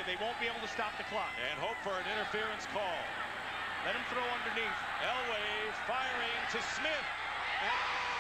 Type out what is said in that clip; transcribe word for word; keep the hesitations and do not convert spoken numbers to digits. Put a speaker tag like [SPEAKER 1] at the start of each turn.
[SPEAKER 1] they won't be able to stop the clock.
[SPEAKER 2] And hope for an interference call.
[SPEAKER 1] Let him throw underneath.
[SPEAKER 2] Elway firing to Smith. And